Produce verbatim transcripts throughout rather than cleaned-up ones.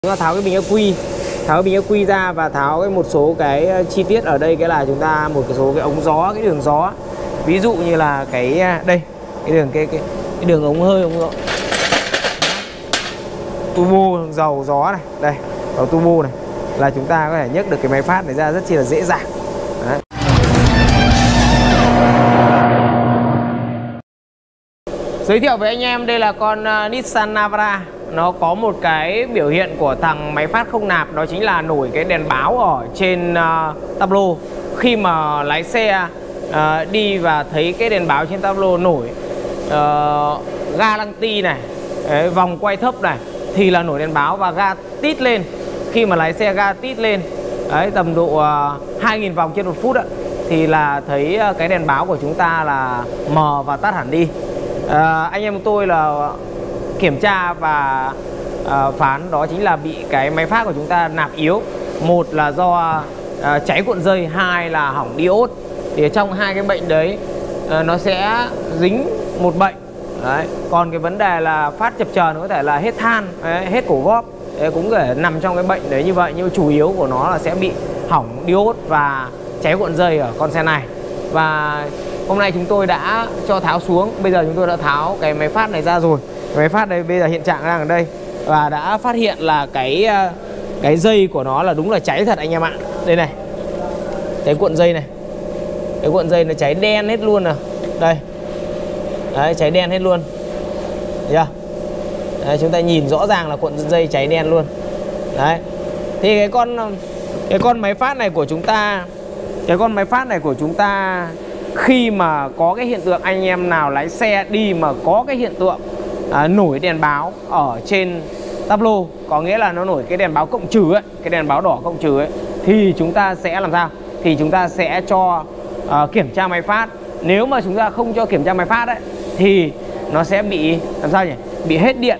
Chúng ta tháo cái bình ắc quy, tháo cái bình ắc quy ra và tháo cái một số cái chi tiết ở đây, cái là chúng ta một cái số cái ống gió, cái đường gió. Ví dụ như là cái đây, cái đường cái cái, cái đường ống hơi, ống gió. Turbo dầu gió này, đây, dầu turbo này là chúng ta có thể nhấc được cái máy phát này ra rất chi là dễ dàng. Đấy. Giới thiệu với anh em, đây là con uh, Nissan Navara. Nó có một cái biểu hiện của thằng máy phát không nạp, đó chính là nổi cái đèn báo ở trên uh, tablo. Khi mà lái xe uh, đi và thấy cái đèn báo trên tablo nổi uh, ga lăng ti này, đấy, vòng quay thấp này thì là nổi đèn báo, và ga tít lên. Khi mà lái xe ga tít lên đấy, tầm độ uh, hai nghìn vòng trên một phút ấy, thì là thấy uh, cái đèn báo của chúng ta là mờ và tắt hẳn đi. uh, Anh em tôi là kiểm tra và uh, phán đó chính là bị cái máy phát của chúng ta nạp yếu. Một là do uh, cháy cuộn dây, hai là hỏng diode. Thì trong hai cái bệnh đấy uh, nó sẽ dính một bệnh. Đấy. Còn cái vấn đề là phát chập chờn có thể là hết than, đấy, hết cổ góp, đấy, cũng có thể nằm trong cái bệnh đấy như vậy. Nhưng chủ yếu của nó là sẽ bị hỏng diode và cháy cuộn dây ở con xe này. Và hôm nay chúng tôi đã cho tháo xuống. Bây giờ chúng tôi đã tháo cái máy phát này ra rồi. Máy phát đây bây giờ hiện trạng đang ở đây, và đã phát hiện là cái cái dây của nó là đúng là cháy thật anh em ạ. Đây này, cái cuộn dây này, cái cuộn dây nó cháy đen hết luôn rồi. Đây, đấy, cháy đen hết luôn. Thấy chưa? Đấy, chúng ta nhìn rõ ràng là cuộn dây cháy đen luôn. Đấy. Thì cái con cái con máy phát này của chúng ta, cái con máy phát này của chúng ta khi mà có cái hiện tượng, anh em nào lái xe đi mà có cái hiện tượng à, nổi đèn báo ở trên tablo, có nghĩa là nó nổi cái đèn báo cộng trừ ấy, cái đèn báo đỏ cộng trừ ấy, thì chúng ta sẽ làm sao? Thì chúng ta sẽ cho à, kiểm tra máy phát. Nếu mà chúng ta không cho kiểm tra máy phát ấy, thì nó sẽ bị làm sao nhỉ? Bị hết điện.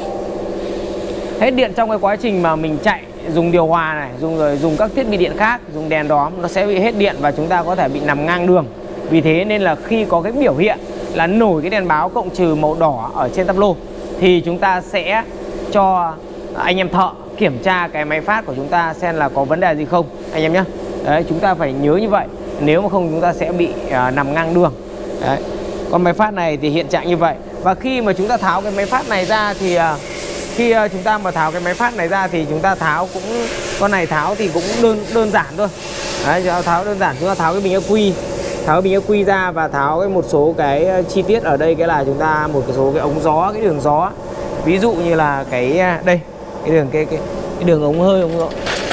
Hết điện trong cái quá trình mà mình chạy, dùng điều hòa này, dùng rồi dùng các thiết bị điện khác, dùng đèn đóm, nó sẽ bị hết điện và chúng ta có thể bị nằm ngang đường. Vì thế nên là khi có cái biểu hiện là nổi cái đèn báo cộng trừ màu đỏ ở trên tablo, thì chúng ta sẽ cho anh em thợ kiểm tra cái máy phát của chúng ta xem là có vấn đề gì không anh em nhé. Đấy, chúng ta phải nhớ như vậy. Nếu mà không chúng ta sẽ bị uh, nằm ngang đường. Đấy. Con máy phát này thì hiện trạng như vậy. Và khi mà chúng ta tháo cái máy phát này ra thì uh, khi uh, chúng ta mà tháo cái máy phát này ra thì chúng ta tháo cũng, con này tháo thì cũng đơn đơn giản thôi. Đấy, tháo đơn giản, chúng ta tháo cái bình ắc quy, tháo cái bình ắc quy ra và tháo cái một số cái chi tiết ở đây, cái là chúng ta một cái số cái ống gió, cái đường gió. Ví dụ như là cái đây, cái đường cái cái, cái đường ống hơi, ống gió.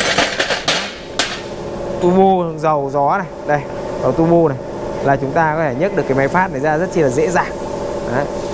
Turbo dầu gió này, đây, dầu turbo này là chúng ta có thể nhấc được cái máy phát này ra rất chi là dễ dàng. Đấy.